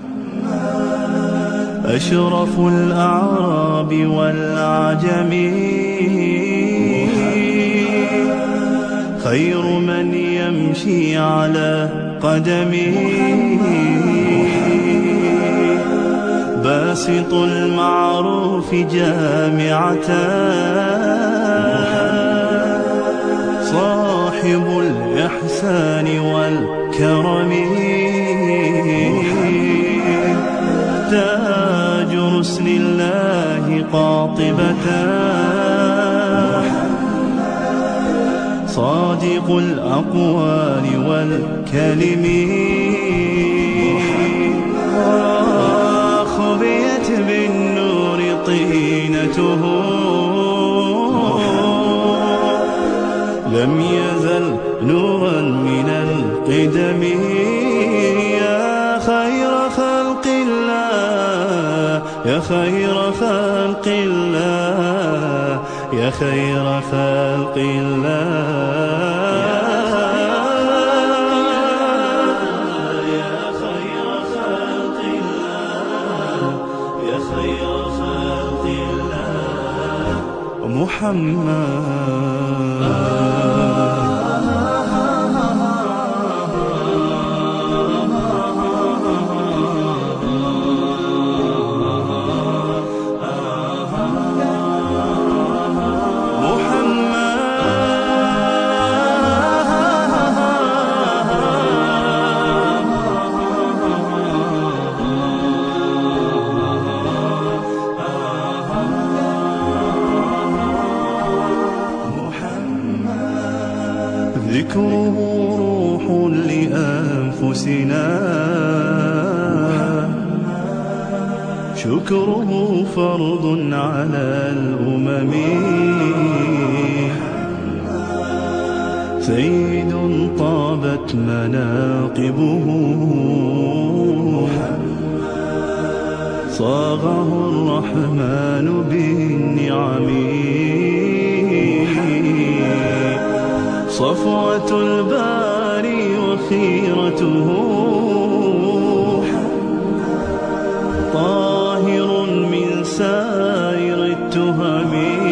أشرف الأعراب والعجم، خير من يمشي على قدمه، باسط المعروف جامعة، صاحب الإحسان والكرم، تاج رسل الله قاطبة، صادق الأقوال والكلم، خبيت بالنور طينته، لم يزل نورا من القدم، يا خير خلق الله، يا خير خلق الله، يا خير خلق الله، يا خير خلق الله، يا خير خلق الله، محمد. ذكره روح لأنفسنا، شكره فرض على الأمم، سيد طابت مناقبه، صاغه الرحمن بالنعم، صفوة الباري وخيرته، طاهر من سائر التهم،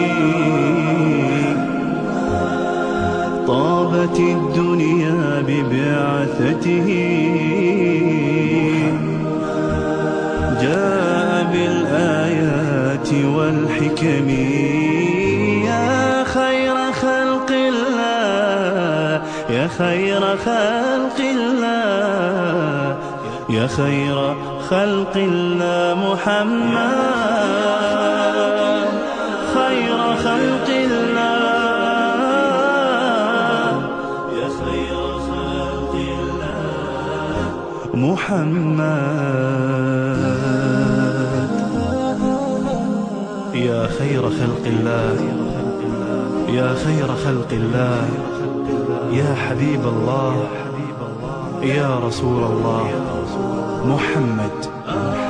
طابت الدنيا ببعثته، جاء بالآيات والحكم، يا خير خلق الله، يا خير خلق الله، يا خير خلق الله، محمد خير خلق الله، يا خير خلق الله، محمد. يا خير خلق الله، يا خير خلق الله، يا حبيب الله، يا رسول الله، محمد.